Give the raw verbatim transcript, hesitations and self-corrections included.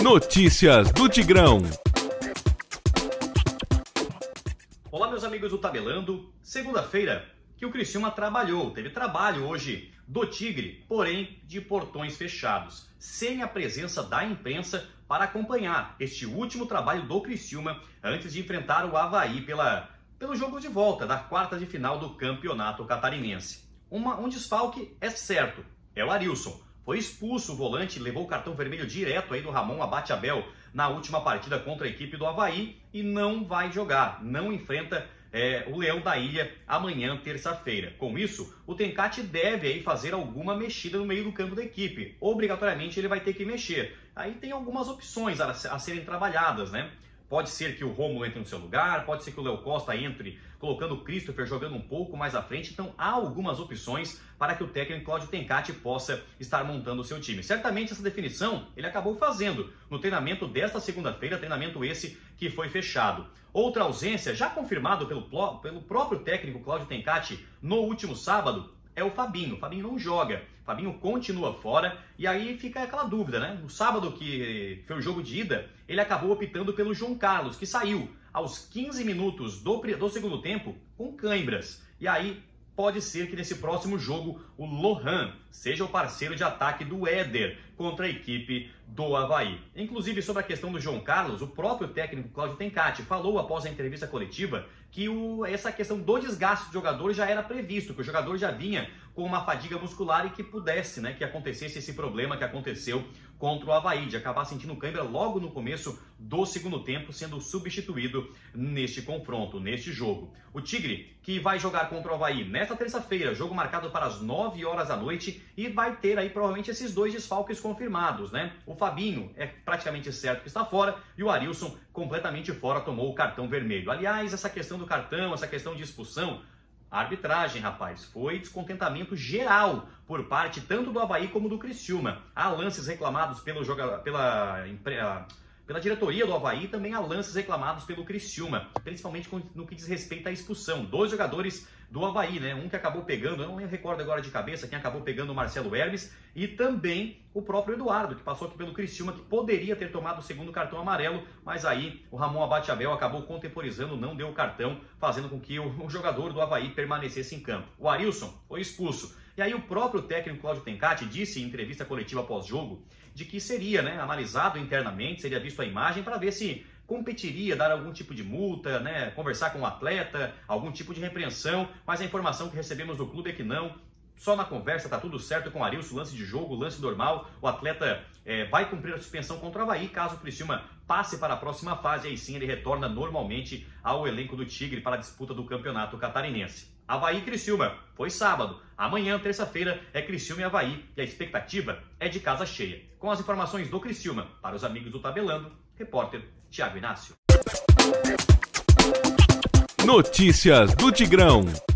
Notícias do Tigrão. Olá, meus amigos do Tabelando. Segunda-feira que o Criciúma trabalhou, teve trabalho hoje do Tigre, porém de portões fechados, sem a presença da imprensa para acompanhar este último trabalho do Criciúma antes de enfrentar o Avaí pela, pelo jogo de volta da quarta de final do Campeonato Catarinense. Uma, um desfalque é certo, é o Arilson. Foi expulso o volante, levou o cartão vermelho direto aí do Ramon Abate-Abel na última partida contra a equipe do Avaí e não vai jogar, não enfrenta é, o Leão da Ilha amanhã, terça-feira. Com isso, o Tencati deve aí fazer alguma mexida no meio do campo da equipe. Obrigatoriamente ele vai ter que mexer. Aí tem algumas opções a, a serem trabalhadas, né? Pode ser que o Rômulo entre no seu lugar, pode ser que o Léo Costa entre colocando o Christopher jogando um pouco mais à frente. Então há algumas opções para que o técnico Cláudio Tencati possa estar montando o seu time. Certamente essa definição ele acabou fazendo no treinamento desta segunda-feira, treinamento esse que foi fechado. Outra ausência, já confirmado pelo, pelo próprio técnico Cláudio Tencati no último sábado, é o Fabinho. O Fabinho não joga, o Fabinho continua fora e aí fica aquela dúvida, né? No sábado, que foi o jogo de ida, ele acabou optando pelo João Carlos, que saiu aos quinze minutos do, do segundo tempo com cãibras. E aí pode ser que nesse próximo jogo o Lohan seja o parceiro de ataque do Éder contra a equipe do Avaí. Inclusive, sobre a questão do João Carlos, o próprio técnico Cláudio Tencati falou após a entrevista coletiva que o, essa questão do desgaste do jogador já era previsto, que o jogador já vinha com uma fadiga muscular e que pudesse, né, que acontecesse esse problema que aconteceu contra o Avaí, de acabar sentindo cãibra logo no começo do segundo tempo, sendo substituído neste confronto, neste jogo. O Tigre, que vai jogar contra o Avaí nesta terça-feira, jogo marcado para as nove horas da noite, e vai ter aí provavelmente esses dois desfalques confirmados, né? O Fabinho é praticamente certo que está fora e o Arilson completamente fora, tomou o cartão vermelho. Aliás, essa questão do cartão, essa questão de expulsão, a arbitragem, rapaz, foi descontentamento geral por parte tanto do Avaí como do Criciúma. Há lances reclamados pelo joga, pela, pela diretoria do Avaí, também há lances reclamados pelo Criciúma, principalmente no que diz respeito à expulsão. Dois jogadores do Avaí, né? Um que acabou pegando, eu não me recordo agora de cabeça quem acabou pegando, o Marcelo Hermes, e também o próprio Eduardo, que passou aqui pelo Criciúma, que poderia ter tomado o segundo cartão amarelo, mas aí o Ramon Abate-Abel acabou contemporizando, não deu o cartão, fazendo com que o, o jogador do Avaí permanecesse em campo. O Arilson foi expulso. E aí o próprio técnico Cláudio Tencati disse em entrevista coletiva pós-jogo de que seria, né, analisado internamente, seria visto a imagem para ver se competiria, dar algum tipo de multa, né, conversar com o atleta, algum tipo de repreensão, mas a informação que recebemos do clube é que não. Só na conversa, tá tudo certo com o Arilson, lance de jogo, lance normal, o atleta é, vai cumprir a suspensão contra o Avaí, caso o Criciúma passe para a próxima fase, aí sim ele retorna normalmente ao elenco do Tigre para a disputa do Campeonato Catarinense. Avaí e Criciúma, foi sábado, amanhã, terça-feira, é Criciúma e Avaí, e a expectativa é de casa cheia. Com as informações do Criciúma, para os amigos do Tabelando, repórter Thiago Inácio. Notícias do Tigrão.